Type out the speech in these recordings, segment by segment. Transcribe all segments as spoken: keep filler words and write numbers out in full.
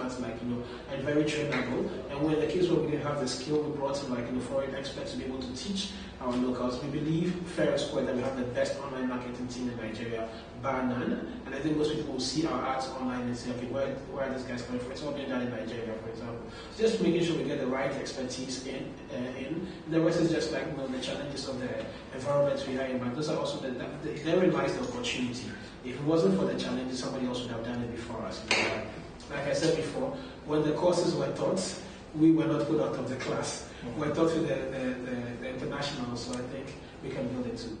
smart, like, you know, and very trainable. And when the case where we didn't have the skill, we brought in like, you know, foreign experts to be able to teach our locals. We believe fair and square that we have the best online marketing team in Nigeria, bar none. And I think most people will see our ads online and say, okay, where, where are these guys coming from? It's all being done in Nigeria, for example. So just making sure we get the right expertise in. Uh, in. The rest is just like, you know, the challenges of the environment we are in. But those are also the, the therein lies the opportunity. If it wasn't for the challenges, somebody else would have done it before us. You know? Like I said before, when the courses were taught, we were not put out of the class. Mm-hmm. We're taught with the, the, the, the international, so I think we can build it too.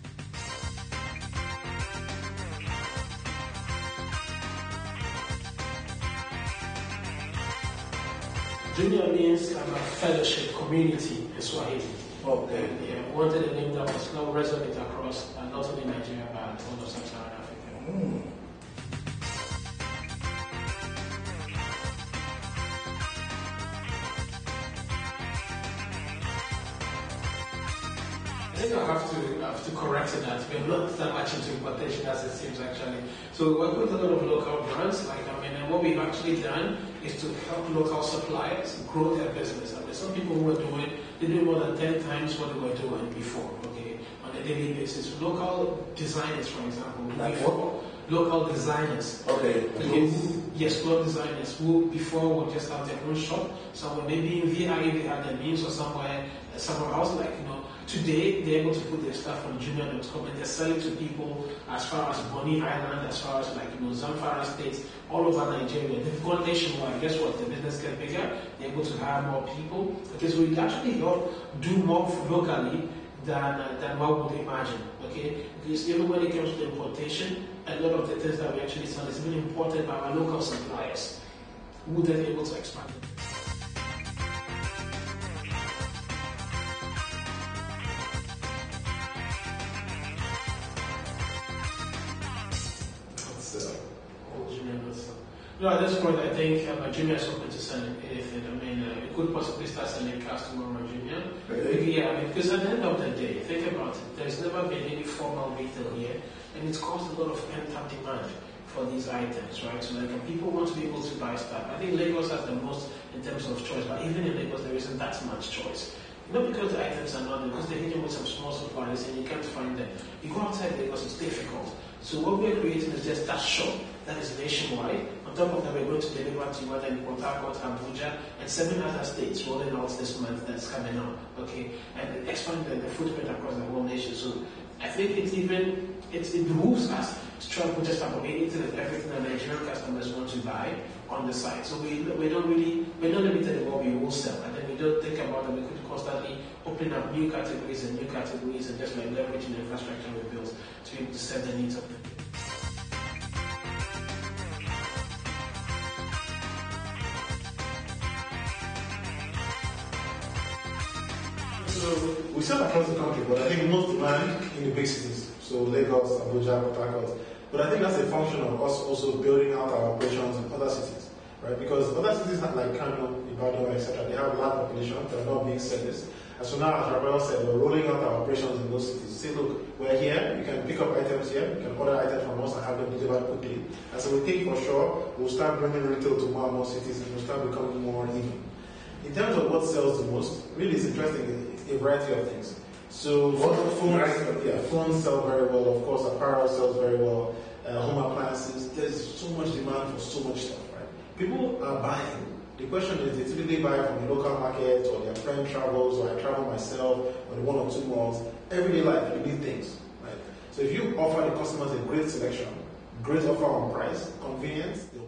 Junior means um, a fellowship, community in Swahili. Okay. And, yeah, we wanted a name that was now resonant across uh, not only Nigeria but all of Sub-Saharan Africa. Mm. I think I have to have to correct that. We're not that much into importation as it seems actually. So we work with a lot of local brands. Like I mean, and what we've actually done is to help local suppliers grow their business. I mean, some people who are doing they do more than ten times what they were doing before. Okay, on a daily basis. Local designers, for example, like before, what? Local designers. Okay. Yes, yes, clothes designers who before would just have their own shop somewhere, maybe in V I they had their means or somewhere somewhere else, like you know. Today, they're able to put their stuff on Jumia dot com and they're selling to people as far as Bonny Island, as far as like, you know, Zamfara State, all over Nigeria. They've gone nationwide. Guess what? The business gets bigger. They're able to hire more people. Okay, so we actually help do more locally than, uh, than what we would imagine. Okay, because even when it comes to importation, a lot of the things that we actually sell is being imported by our local suppliers who then able to expand it. No, at this point, I think um, Jumia is open to selling anything. I mean, uh, we could possibly start selling cars tomorrow on Jumia. Really? Yeah, I mean, because at the end of the day, think about it. There's never been any formal retail here, and it's caused a lot of pent-up demand for these items, right? So, like, people want to be able to buy stuff. I think Lagos has the most in terms of choice, but even in Lagos, there isn't that much choice. Not because the items are not there, because they're hitting with some small suppliers and you can't find them. You go outside Lagos, it's difficult. So what we're creating is just that shop that is nationwide. On top of that, we're going to deliver to whether in Port Harcourt, Abuja, and seven other states rolling out this month that's coming out. Okay, and expand the, the footprint across the whole nation. So I think it even it, it behooves us to try to put just about anything and everything that Nigerian customers want to buy on the site. So we we don't really we're not limited in what we will sell, and then we don't think about that we could constantly open up new categories and new categories and just like leveraging the infrastructure we built to be able to serve the needs of the people. So we sell across the country, but I think most demand in the big cities. So Lagos, Abuja, Port Harcourt. But I think that's a function of us also building out our operations in other cities, right? Because other cities have like Kano, Ibadan, et cetera. They have a large population that are not being serviced. And so now, as Rafael said, we're rolling out our operations in those cities. Say, look, we're here. You can pick up items here. You can order items from us and have them delivered quickly. And so we think for sure we'll start bringing retail to more and more cities, and we'll start becoming more even. In terms of what sells the most, really it's interesting. It's a variety of things. So what phones, yeah, phones sell very well. Of course, apparel sells very well. Uh, home appliances. There's so much demand for so much stuff, right? People are buying. The question is, they typically buy from the local market, or their friend travels, or I travel myself, or the one or two malls. Everyday life, you need things, right? So if you offer the customers a great selection, great offer on price, convenience,